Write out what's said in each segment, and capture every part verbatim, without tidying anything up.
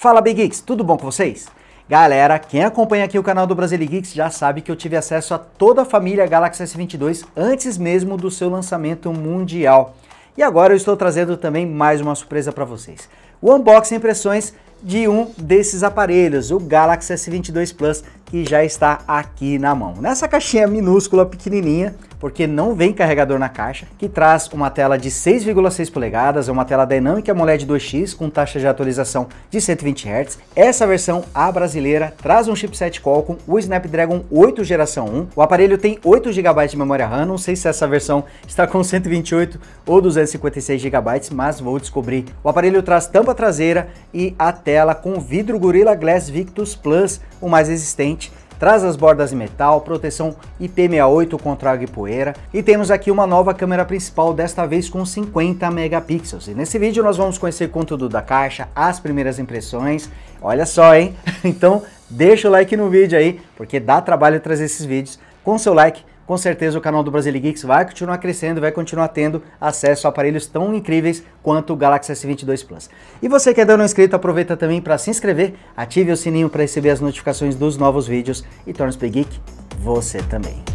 Fala Big Geeks, tudo bom com vocês? Galera, quem acompanha aqui o canal do Brazilian Geeks já sabe que eu tive acesso a toda a família Galaxy S vinte e dois antes mesmo do seu lançamento mundial. E agora eu estou trazendo também mais uma surpresa para vocês. O unboxing e impressões de um desses aparelhos, o Galaxy S vinte e dois Plus, que já está aqui na mão. Nessa caixinha minúscula, pequenininha, porque não vem carregador na caixa, que traz uma tela de seis vírgula seis polegadas, é uma tela Dynamic AMOLED dois X com taxa de atualização de cento e vinte hertz. Essa versão, a brasileira, traz um chipset Qualcomm, o Snapdragon oito geração um. O aparelho tem oito gigabytes de memória RAM, não sei se essa versão está com cento e vinte e oito ou duzentos e cinquenta e seis gigabytes, mas vou descobrir. O aparelho traz tampa traseira e a tela com vidro Gorilla Glass Victus Plus, o mais resistente. Traz as bordas em metal, proteção I P sessenta e oito contra água e poeira, e temos aqui uma nova câmera principal, desta vez com cinquenta megapixels. E nesse vídeo nós vamos conhecer o conteúdo da caixa, as primeiras impressões. Olha só, hein? Então deixa o like no vídeo aí, porque dá trabalho trazer esses vídeos. Com seu like, com certeza o canal do Brazilian Geeks vai continuar crescendo, vai continuar tendo acesso a aparelhos tão incríveis quanto o Galaxy S vinte e dois Plus. E você que ainda não é inscrito, aproveita também para se inscrever, ative o sininho para receber as notificações dos novos vídeos e torne-se Big Geek você também.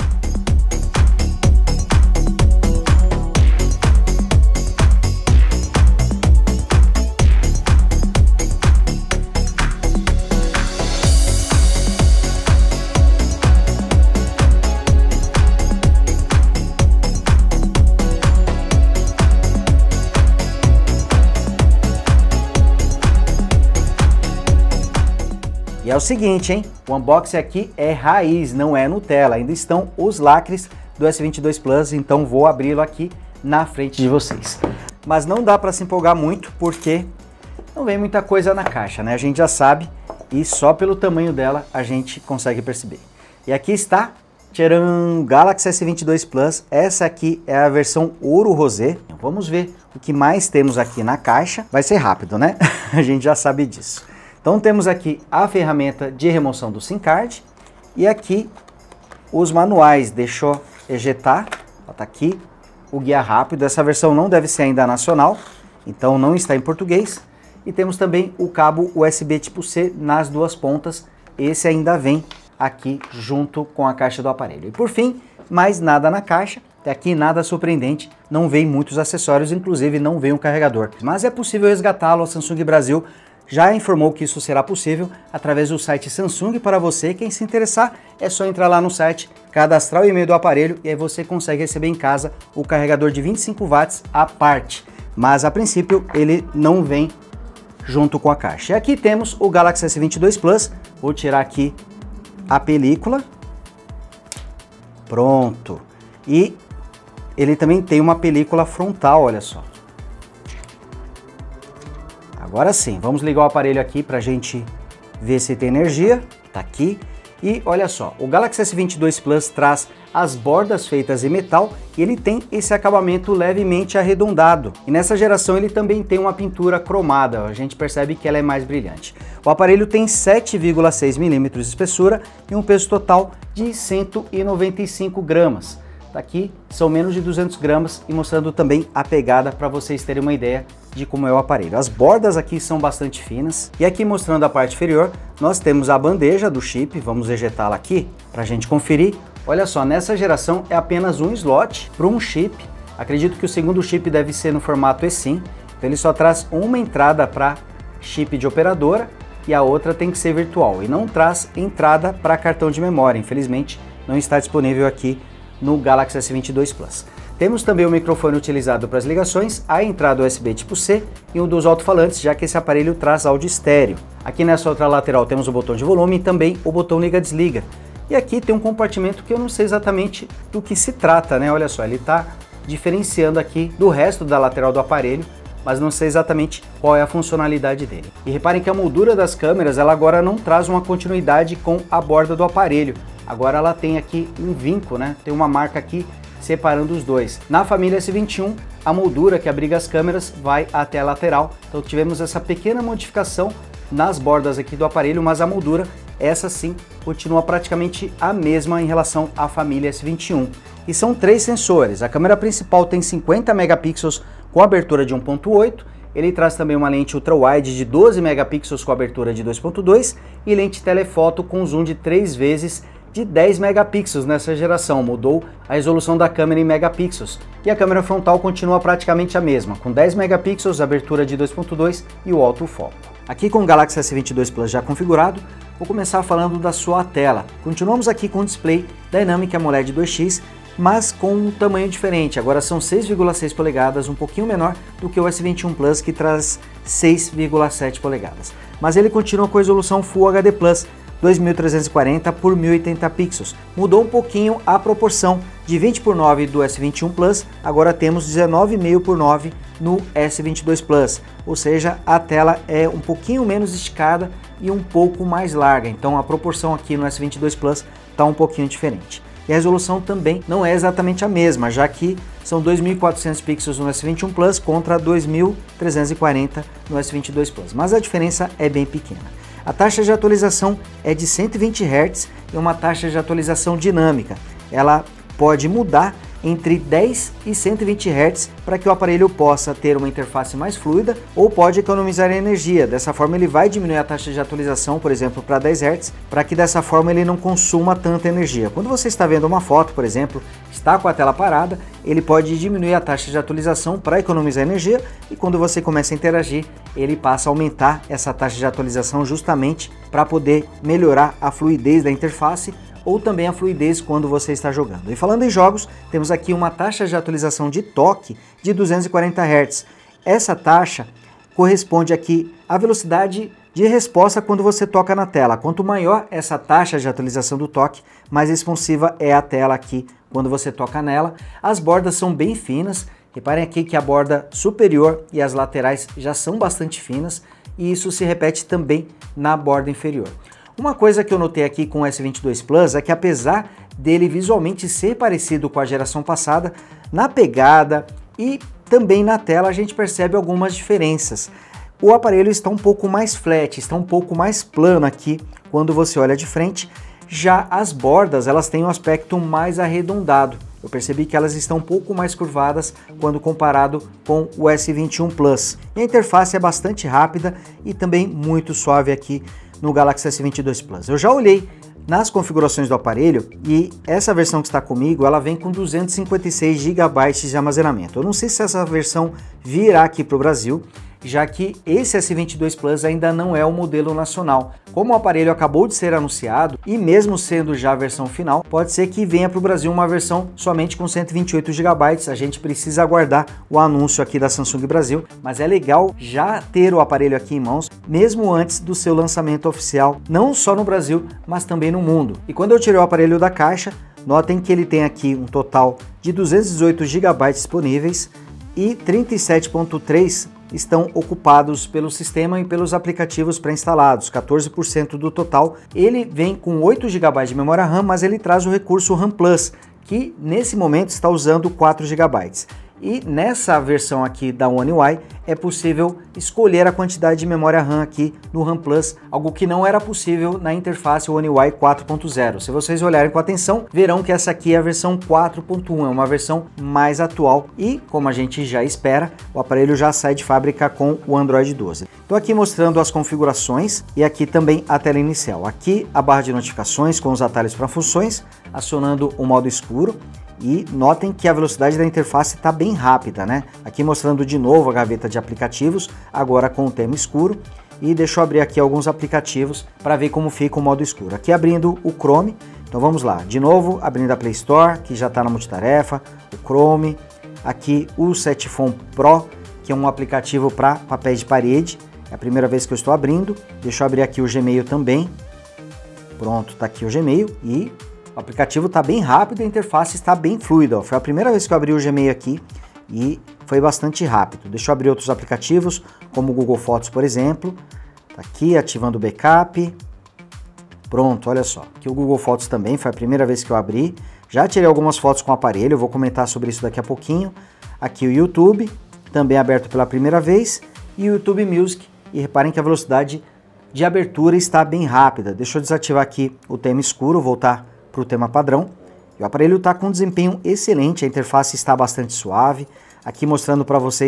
E é o seguinte, hein? O unboxing aqui é raiz, não é Nutella. Ainda estão os lacres do S vinte e dois Plus, então vou abri-lo aqui na frente de vocês. Mas não dá para se empolgar muito, porque não vem muita coisa na caixa, né? A gente já sabe, e só pelo tamanho dela a gente consegue perceber. E aqui está, tcharam, Galaxy S vinte e dois Plus. Essa aqui é a versão ouro rosé. Vamos ver o que mais temos aqui na caixa. Vai ser rápido, né? A gente já sabe disso. Então temos aqui a ferramenta de remoção do SIM card e aqui os manuais. Deixa eu ejetar, tá aqui o guia rápido. Essa versão não deve ser ainda nacional, então não está em português. E temos também o cabo U S B tipo C nas duas pontas. Esse ainda vem aqui junto com a caixa do aparelho. E por fim, mais nada na caixa. Até aqui nada surpreendente, não vem muitos acessórios, inclusive não vem um carregador. Mas é possível resgatá-lo. A Samsung Brasil já informou que isso será possível através do site Samsung para você. Quem se interessar é só entrar lá no site, cadastrar o e-mail do aparelho e aí você consegue receber em casa o carregador de vinte e cinco watts à parte. Mas a princípio ele não vem junto com a caixa. E aqui temos o Galaxy S vinte e dois Plus. Vou tirar aqui a película. Pronto. E ele também tem uma película frontal, olha só. Agora sim, vamos ligar o aparelho aqui para a gente ver se tem energia. Tá aqui. E olha só, o Galaxy S vinte e dois Plus traz as bordas feitas em metal e ele tem esse acabamento levemente arredondado. E nessa geração ele também tem uma pintura cromada, a gente percebe que ela é mais brilhante. O aparelho tem sete vírgula seis milímetros de espessura e um peso total de cento e noventa e cinco gramas. Tá aqui, são menos de duzentos gramas e mostrando também a pegada para vocês terem uma ideia de como é o aparelho. As bordas aqui são bastante finas e aqui mostrando a parte inferior nós temos a bandeja do chip. Vamos ejetá-la aqui para a gente conferir. Olha só, nessa geração é apenas um slot para um chip. Acredito que o segundo chip deve ser no formato eSIM, então ele só traz uma entrada para chip de operadora e a outra tem que ser virtual e não traz entrada para cartão de memória. Infelizmente não está disponível aqui no Galaxy S vinte e dois Plus. Temos também o microfone utilizado para as ligações, a entrada U S B tipo C e um dos alto-falantes, já que esse aparelho traz áudio estéreo. Aqui nessa outra lateral temos o botão de volume e também o botão liga-desliga. E aqui tem um compartimento que eu não sei exatamente do que se trata, né? Olha só, ele está diferenciando aqui do resto da lateral do aparelho, mas não sei exatamente qual é a funcionalidade dele. E reparem que a moldura das câmeras, ela agora não traz uma continuidade com a borda do aparelho. Agora ela tem aqui um vinco, né? Tem uma marca aqui separando os dois. Na família S vinte e um, a moldura que abriga as câmeras vai até a lateral. Então tivemos essa pequena modificação nas bordas aqui do aparelho, mas a moldura, essa sim, continua praticamente a mesma em relação à família S vinte e um. E são três sensores. A câmera principal tem cinquenta megapixels com abertura de um ponto oito Ele traz também uma lente ultra-wide de doze megapixels com abertura de dois ponto dois e lente telefoto com zoom de três vezes de dez megapixels nessa geração, mudou a resolução da câmera em megapixels. E a câmera frontal continua praticamente a mesma, com dez megapixels, abertura de dois ponto dois e o autofoco. Aqui com o Galaxy S vinte e dois Plus já configurado, vou começar falando da sua tela. Continuamos aqui com o display Dynamic AMOLED dois X, mas com um tamanho diferente. Agora são seis vírgula seis polegadas, um pouquinho menor do que o S vinte e um Plus, que traz seis vírgula sete polegadas. Mas ele continua com resolução Full H D Plus, dois mil trezentos e quarenta por mil e oitenta pixels. Mudou um pouquinho a proporção de vinte por nove do S vinte e um Plus, agora temos dezenove vírgula cinco por nove no S vinte e dois Plus, ou seja, a tela é um pouquinho menos esticada e um pouco mais larga, então a proporção aqui no S vinte e dois Plus está um pouquinho diferente. E a resolução também não é exatamente a mesma, já que são dois mil e quatrocentos pixels no S vinte e um Plus contra dois mil trezentos e quarenta no S vinte e dois Plus, mas a diferença é bem pequena. A taxa de atualização é de cento e vinte hertz e uma taxa de atualização dinâmica. Ela pode mudar entre dez e cento e vinte hertz para que o aparelho possa ter uma interface mais fluida ou pode economizar energia. Dessa forma ele vai diminuir a taxa de atualização, por exemplo, para dez hertz, para que dessa forma ele não consuma tanta energia. Quando você está vendo uma foto, por exemplo, está com a tela parada, ele pode diminuir a taxa de atualização para economizar energia e quando você começa a interagir, ele passa a aumentar essa taxa de atualização justamente para poder melhorar a fluidez da interface ou também a fluidez quando você está jogando. E falando em jogos, temos aqui uma taxa de atualização de toque de duzentos e quarenta hertz. Essa taxa corresponde aqui à velocidade de resposta quando você toca na tela. Quanto maior essa taxa de atualização do toque, mais responsiva é a tela aqui quando você toca nela. As bordas são bem finas, reparem aqui que a borda superior e as laterais já são bastante finas e isso se repete também na borda inferior. Uma coisa que eu notei aqui com o S vinte e dois Plus é que apesar dele visualmente ser parecido com a geração passada, na pegada e também na tela a gente percebe algumas diferenças. O aparelho está um pouco mais flat, está um pouco mais plano aqui quando você olha de frente, já as bordas elas têm um aspecto mais arredondado. Eu percebi que elas estão um pouco mais curvadas quando comparado com o S vinte e um Plus. E a interface é bastante rápida e também muito suave aqui no Galaxy S vinte e dois Plus. Eu já olhei nas configurações do aparelho e essa versão que está comigo, ela vem com duzentos e cinquenta e seis gigabytes de armazenamento. Eu não sei se essa versão virá aqui para o Brasil, já que esse S vinte e dois Plus ainda não é o modelo nacional. Como o aparelho acabou de ser anunciado e mesmo sendo já a versão final, pode ser que venha para o Brasil uma versão somente com cento e vinte e oito gigabytes. A gente precisa aguardar o anúncio aqui da Samsung Brasil, mas é legal já ter o aparelho aqui em mãos, mesmo antes do seu lançamento oficial, não só no Brasil, mas também no mundo. E quando eu tirei o aparelho da caixa, notem que ele tem aqui um total de duzentos e dezoito gigabytes disponíveis e trinta e sete vírgula três estão ocupados pelo sistema e pelos aplicativos pré-instalados, quatorze por cento do total. Ele vem com oito gigabytes de memória RAM, mas ele traz o recurso RAM Plus, que nesse momento está usando quatro gigabytes. E nessa versão aqui da One U I é possível escolher a quantidade de memória RAM aqui no RAM Plus, algo que não era possível na interface One U I quatro ponto zero. Se vocês olharem com atenção, verão que essa aqui é a versão quatro ponto um, é uma versão mais atual e, como a gente já espera, o aparelho já sai de fábrica com o Android doze. Estou aqui mostrando as configurações e aqui também a tela inicial. Aqui a barra de notificações com os atalhos para funções, acionando o modo escuro. E notem que a velocidade da interface está bem rápida, né? Aqui mostrando de novo a gaveta de aplicativos, agora com o tema escuro. E deixa eu abrir aqui alguns aplicativos para ver como fica o modo escuro. Aqui abrindo o Chrome, então vamos lá. De novo, abrindo a Play Store, que já está na multitarefa, o Chrome. Aqui o Setphone Pro, que é um aplicativo para papéis de parede. É a primeira vez que eu estou abrindo. Deixa eu abrir aqui o Gmail também. Pronto, está aqui o Gmail e o aplicativo está bem rápido e a interface está bem fluida. Ó. Foi a primeira vez que eu abri o Gmail aqui e foi bastante rápido. Deixa eu abrir outros aplicativos, como o Google Fotos, por exemplo. Tá aqui, ativando o backup. Pronto, olha só. Aqui o Google Fotos também, foi a primeira vez que eu abri. Já tirei algumas fotos com o aparelho, eu vou comentar sobre isso daqui a pouquinho. Aqui o YouTube, também aberto pela primeira vez. E o YouTube Music. E reparem que a velocidade de abertura está bem rápida. Deixa eu desativar aqui o tema escuro, voltar para o tema padrão. E o aparelho está com um desempenho excelente, a interface está bastante suave. Aqui mostrando para vocês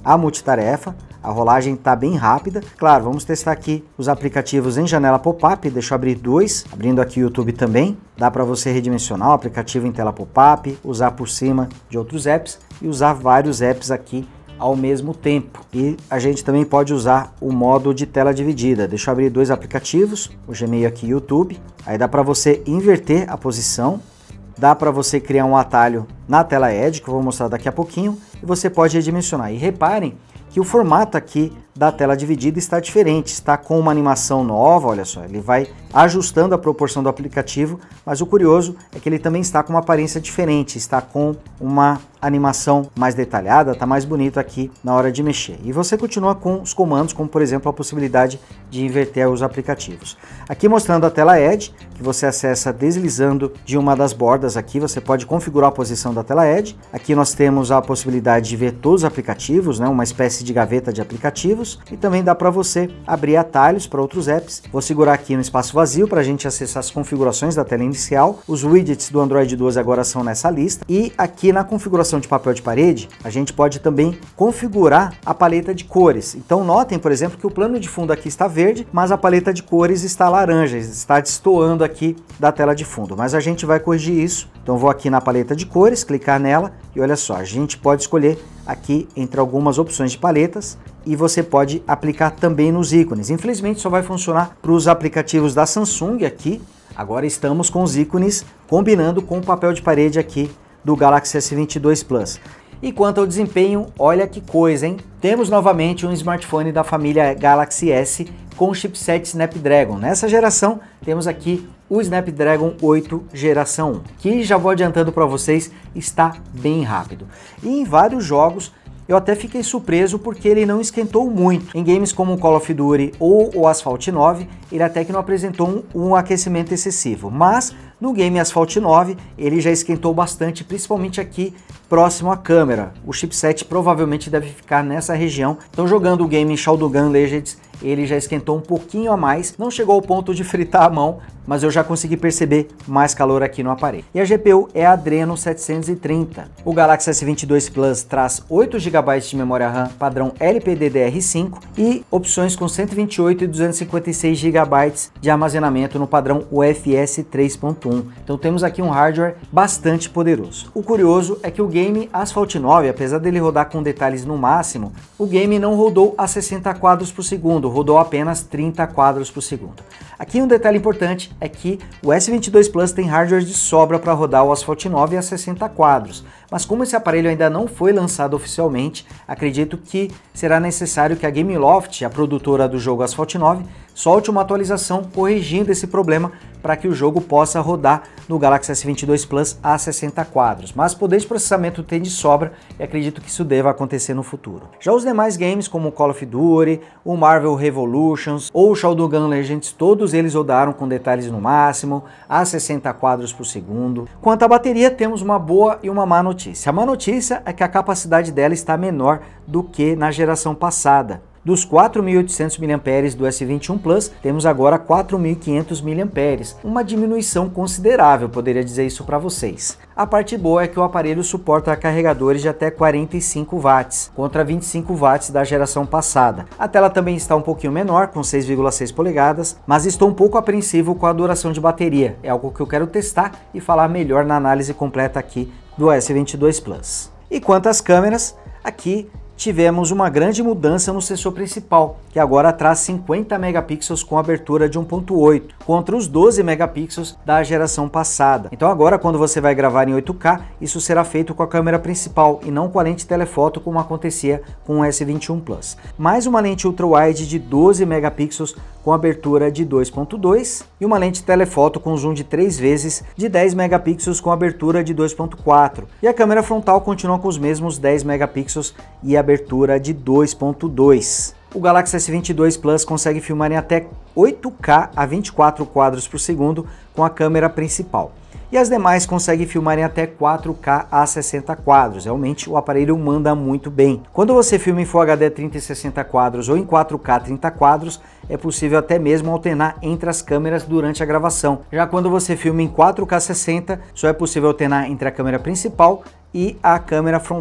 a multitarefa. A rolagem está bem rápida. Claro, vamos testar aqui os aplicativos em janela pop-up. Deixa eu abrir dois, abrindo aqui o YouTube também. Dá para você redimensionar o aplicativo em tela pop-up, usar por cima de outros apps e usar vários apps aqui ao mesmo tempo. E a gente também pode usar o modo de tela dividida. Deixa eu abrir dois aplicativos, o Gmail aqui e o YouTube. Aí dá para você inverter a posição. Dá para você criar um atalho na tela Edge, que eu vou mostrar daqui a pouquinho. E você pode redimensionar. E reparem que o formato aqui da tela dividida está diferente, está com uma animação nova, olha só, ele vai ajustando a proporção do aplicativo, mas o curioso é que ele também está com uma aparência diferente, está com uma animação mais detalhada, está mais bonito aqui na hora de mexer. E você continua com os comandos, como por exemplo a possibilidade de inverter os aplicativos. Aqui mostrando a tela Edge, que você acessa deslizando de uma das bordas aqui, você pode configurar a posição da tela Edge. Aqui nós temos a possibilidade de ver todos os aplicativos, né, uma espécie de gaveta de aplicativos. E também dá para você abrir atalhos para outros apps. Vou segurar aqui no espaço vazio para a gente acessar as configurações da tela inicial. Os widgets do Android doze agora são nessa lista. E aqui na configuração de papel de parede, a gente pode também configurar a paleta de cores. Então notem, por exemplo, que o plano de fundo aqui está verde, mas a paleta de cores está laranja, está destoando aqui da tela de fundo. Mas a gente vai corrigir isso. Então vou aqui na paleta de cores, clicar nela e olha só, a gente pode escolher aqui entre algumas opções de paletas e você pode aplicar também nos ícones. Infelizmente só vai funcionar para os aplicativos da Samsung aqui. Agora estamos com os ícones combinando com o papel de parede aqui do Galaxy S vinte e dois Plus. E quanto ao desempenho, olha que coisa, hein? Temos novamente um smartphone da família Galaxy S com chipset Snapdragon. Nessa geração temos aqui o Snapdragon oito geração um, que já vou adiantando para vocês, está bem rápido. E em vários jogos eu até fiquei surpreso porque ele não esquentou muito. Em games como o Call of Duty ou o Asphalt nove, ele até que não apresentou um, um aquecimento excessivo, mas no game Asphalt nove ele já esquentou bastante, principalmente aqui próximo à câmera. O chipset provavelmente deve ficar nessa região. Então jogando o game Shodogun Legends, ele já esquentou um pouquinho a mais, não chegou ao ponto de fritar a mão, mas eu já consegui perceber mais calor aqui no aparelho. E a G P U é a Adreno setecentos e trinta. O Galaxy S vinte e dois Plus traz oito gigabytes de memória RAM padrão L P D D R cinco e opções com cento e vinte e oito e duzentos e cinquenta e seis gigabytes de armazenamento no padrão U F S três ponto um. Então temos aqui um hardware bastante poderoso. O curioso é que o game Asphalt nove, apesar dele rodar com detalhes no máximo, o game não rodou a sessenta quadros por segundo, rodou apenas trinta quadros por segundo. Aqui um detalhe importante é que o S vinte e dois Plus tem hardware de sobra para rodar o Asphalt nove a sessenta quadros, mas como esse aparelho ainda não foi lançado oficialmente, acredito que será necessário que a Gameloft, a produtora do jogo Asphalt nove, solte uma atualização corrigindo esse problema para que o jogo possa rodar no Galaxy S vinte e dois Plus a sessenta quadros, mas poder de processamento tem de sobra e acredito que isso deva acontecer no futuro. Já os demais games como o Call of Duty, o Marvel Revolutions ou o Shodogun Legends, todos eles rodaram com detalhes no máximo, a sessenta quadros por segundo. Quanto à bateria, temos uma boa e uma má notícia. A má notícia é que a capacidade dela está menor do que na geração passada. Dos quatro mil e oitocentos miliamperes do S vinte e um Plus, temos agora quatro mil e quinhentos miliamperes, uma diminuição considerável, poderia dizer isso para vocês. A parte boa é que o aparelho suporta carregadores de até quarenta e cinco watts, contra vinte e cinco watts da geração passada. A tela também está um pouquinho menor, com seis vírgula seis polegadas, mas estou um pouco apreensivo com a duração de bateria. É algo que eu quero testar e falar melhor na análise completa aqui do S vinte e dois Plus. E quanto às câmeras, aqui tivemos uma grande mudança no sensor principal, que agora traz cinquenta megapixels com abertura de um ponto oito, contra os doze megapixels da geração passada. Então agora quando você vai gravar em oito K, isso será feito com a câmera principal e não com a lente telefoto como acontecia com o S vinte e um Plus. Mais uma lente ultra-wide de doze megapixels com abertura de dois ponto dois e uma lente telefoto com zoom de três vezes de dez megapixels com abertura de dois ponto quatro. E a câmera frontal continua com os mesmos dez megapixels e abertura de dois ponto dois. O Galaxy S vinte e dois Plus consegue filmar em até oito K a vinte e quatro quadros por segundo com a câmera principal. E as demais conseguem filmar em até quatro K a sessenta quadros. Realmente o aparelho manda muito bem. Quando você filma em Full H D trinta e sessenta quadros ou em quatro K trinta quadros, é possível até mesmo alternar entre as câmeras durante a gravação. Já quando você filma em quatro K sessenta, só é possível alternar entre a câmera principal e a câmera frontal.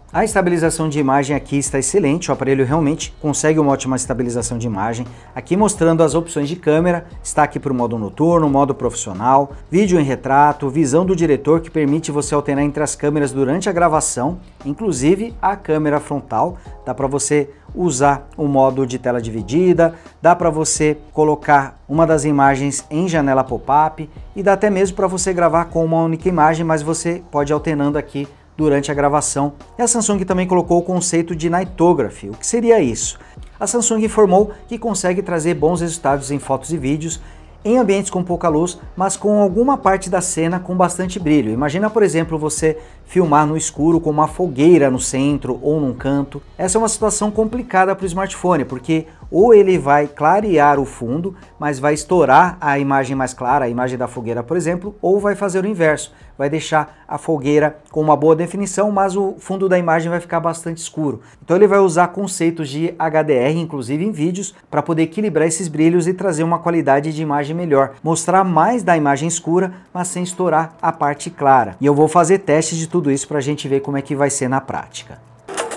A estabilização de imagem aqui está excelente, o aparelho realmente consegue uma ótima estabilização de imagem. Aqui mostrando as opções de câmera, está aqui para o modo noturno, modo profissional, vídeo em retrato, visão do diretor que permite você alternar entre as câmeras durante a gravação, inclusive a câmera frontal, dá para você usar o modo de tela dividida, dá para você colocar uma das imagens em janela pop-up e dá até mesmo para você gravar com uma única imagem, mas você pode ir alternando aqui durante a gravação. E a Samsung também colocou o conceito de Nightography. O que seria isso? A Samsung informou que consegue trazer bons resultados em fotos e vídeos em ambientes com pouca luz, mas com alguma parte da cena com bastante brilho. Imagina, por exemplo, você filmar no escuro com uma fogueira no centro ou num canto. Essa é uma situação complicada para o smartphone, porque ou ele vai clarear o fundo, mas vai estourar a imagem mais clara, a imagem da fogueira, por exemplo, ou vai fazer o inverso, vai deixar a fogueira com uma boa definição, mas o fundo da imagem vai ficar bastante escuro. Então ele vai usar conceitos de H D R, inclusive em vídeos, para poder equilibrar esses brilhos e trazer uma qualidade de imagem melhor, mostrar mais da imagem escura, mas sem estourar a parte clara. E eu vou fazer testes de tudo isso para a gente ver como é que vai ser na prática.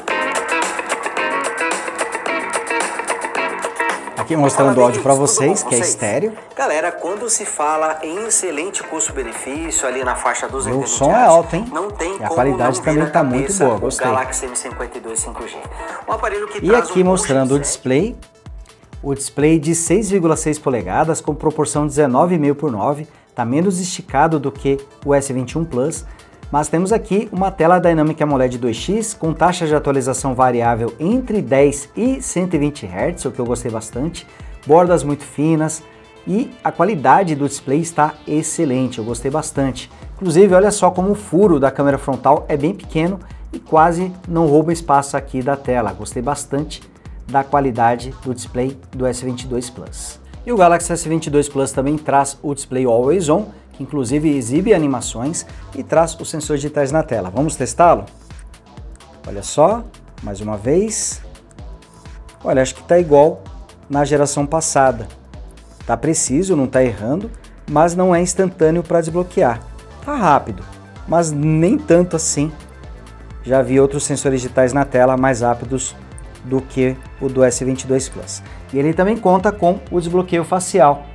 Aqui mostrando o áudio para vocês, que é estéreo. Galera, quando se fala em excelente custo-benefício ali na faixa dos o som é alto, hein? Não tem e a qualidade também está muito boa, gostei. O Galaxy M cinquenta e dois cinco G. Um aparelho que e aqui um mostrando o display, o display de seis vírgula seis polegadas com proporção dezenove e meio por nove, está menos esticado do que o S vinte e um Plus. Mas temos aqui uma tela Dynamic AMOLED dois X com taxa de atualização variável entre dez e cento e vinte hertz, o que eu gostei bastante, bordas muito finas e a qualidade do display está excelente, eu gostei bastante. Inclusive, olha só como o furo da câmera frontal é bem pequeno e quase não rouba espaço aqui da tela, gostei bastante da qualidade do display do S vinte e dois Plus. E o Galaxy S vinte e dois Plus também traz o display Always On, que inclusive exibe animações e traz os sensores digitais na tela. Vamos testá-lo? Olha só, mais uma vez. Olha, acho que está igual na geração passada. Tá preciso, não tá errando, mas não é instantâneo para desbloquear. Tá rápido, mas nem tanto assim. Já vi outros sensores digitais na tela mais rápidos do que o do S vinte e dois Plus. E ele também conta com o desbloqueio facial.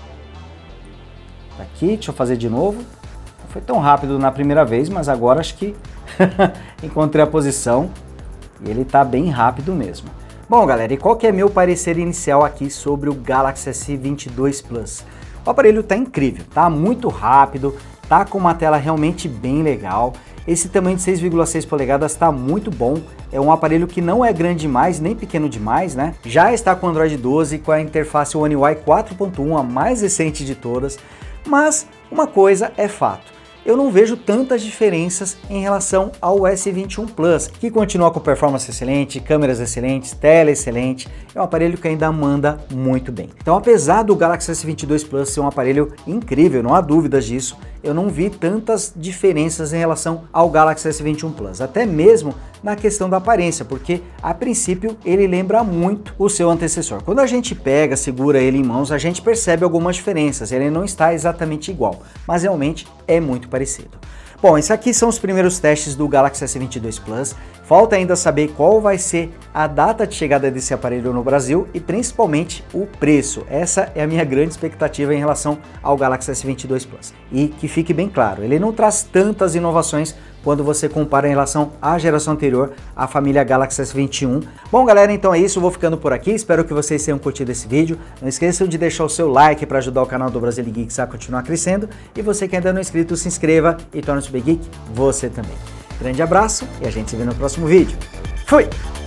Aqui, deixa eu fazer de novo. Não foi tão rápido na primeira vez, mas agora acho que encontrei a posição e ele tá bem rápido mesmo. Bom, galera, e qual que é meu parecer inicial aqui sobre o Galaxy S vinte e dois Plus? O aparelho tá incrível, tá muito rápido, tá com uma tela realmente bem legal. Esse tamanho de seis vírgula seis polegadas está muito bom, é um aparelho que não é grande demais, nem pequeno demais, né? Já está com Android doze, com a interface One U I quatro ponto um, a mais recente de todas. Mas uma coisa é fato, eu não vejo tantas diferenças em relação ao S vinte e um Plus, que continua com performance excelente, câmeras excelentes, tela excelente, é um aparelho que ainda manda muito bem. Então, apesar do Galaxy S vinte e dois Plus ser um aparelho incrível, não há dúvidas disso, eu não vi tantas diferenças em relação ao Galaxy S vinte e um Plus, até mesmo na questão da aparência, porque a princípio ele lembra muito o seu antecessor. Quando a gente pega, segura ele em mãos, a gente percebe algumas diferenças, ele não está exatamente igual, mas realmente é muito parecido. Bom, esses aqui são os primeiros testes do Galaxy S vinte e dois Plus. Falta ainda saber qual vai ser a data de chegada desse aparelho no Brasil e principalmente o preço. Essa é a minha grande expectativa em relação ao Galaxy S vinte e dois Plus. E que fique bem claro, ele não traz tantas inovações quando você compara em relação à geração anterior, à família Galaxy S vinte e um. Bom, galera, então é isso, eu vou ficando por aqui, espero que vocês tenham curtido esse vídeo. Não esqueçam de deixar o seu like para ajudar o canal do Brazilian Geeks a continuar crescendo. E você que ainda não é inscrito, se inscreva e torne-se Big Geek você também. Grande abraço e a gente se vê no próximo vídeo. Fui!